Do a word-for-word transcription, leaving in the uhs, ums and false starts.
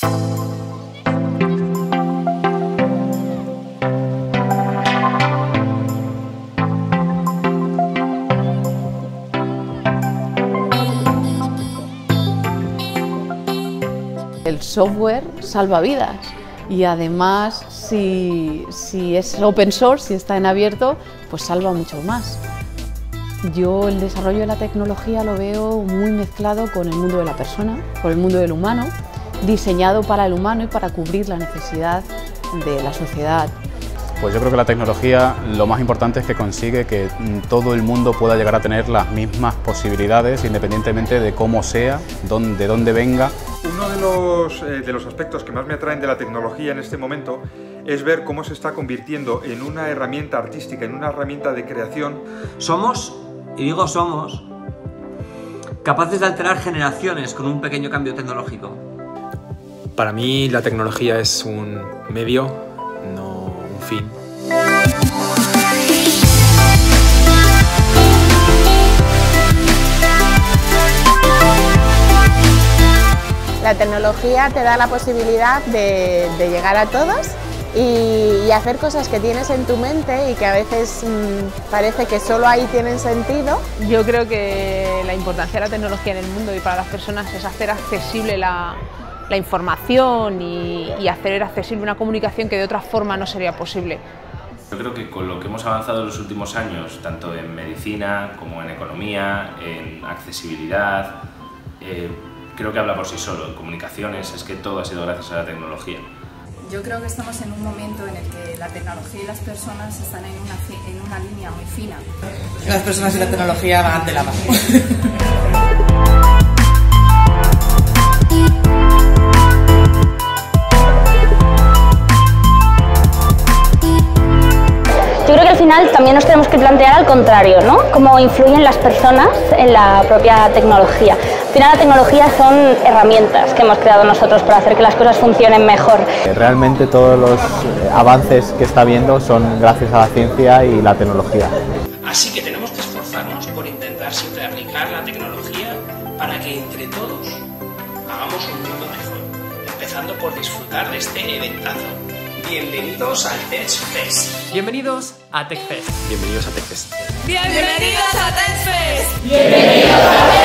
El software salva vidas y además si, si es open source, si está en abierto, pues salva mucho más. Yo el desarrollo de la tecnología lo veo muy mezclado con el mundo de la persona, con el mundo del humano, diseñado para el humano y para cubrir la necesidad de la sociedad. Pues yo creo que la tecnología lo más importante es que consigue que todo el mundo pueda llegar a tener las mismas posibilidades independientemente de cómo sea, de dónde venga. Uno de los, eh, de los aspectos que más me atraen de la tecnología en este momento es ver cómo se está convirtiendo en una herramienta artística, en una herramienta de creación. Somos, y digo somos, capaces de alterar generaciones con un pequeño cambio tecnológico. Para mí la tecnología es un medio, no un fin. La tecnología te da la posibilidad de, de llegar a todos y, y hacer cosas que tienes en tu mente y que a veces mmm, parece que solo ahí tienen sentido. Yo creo que la importancia de la tecnología en el mundo y para las personas es hacer accesible la, la información y, y hacer accesible una comunicación que de otra forma no sería posible. Yo creo que con lo que hemos avanzado en los últimos años, tanto en medicina como en economía, en accesibilidad, eh, creo que habla por sí solo. En comunicaciones es que todo ha sido gracias a la tecnología. Yo creo que estamos en un momento en el que la tecnología y las personas están en una, en una línea muy fina. Las personas y la tecnología van de la mano. Yo creo que al final también nos tenemos que plantear al contrario, ¿no? Cómo influyen las personas en la propia tecnología. Al final la tecnología son herramientas que hemos creado nosotros para hacer que las cosas funcionen mejor. Realmente todos los avances que está habiendo son gracias a la ciencia y la tecnología. Así que tenemos que esforzarnos por intentar siempre aplicar la tecnología para que entre todos hagamos un mundo mejor, empezando por disfrutar de este eventazo. Bienvenidos al TechFest. Bienvenidos a TechFest. Bienvenidos a TechFest. Bienvenidos a TechFest. Bienvenidos a TechFest.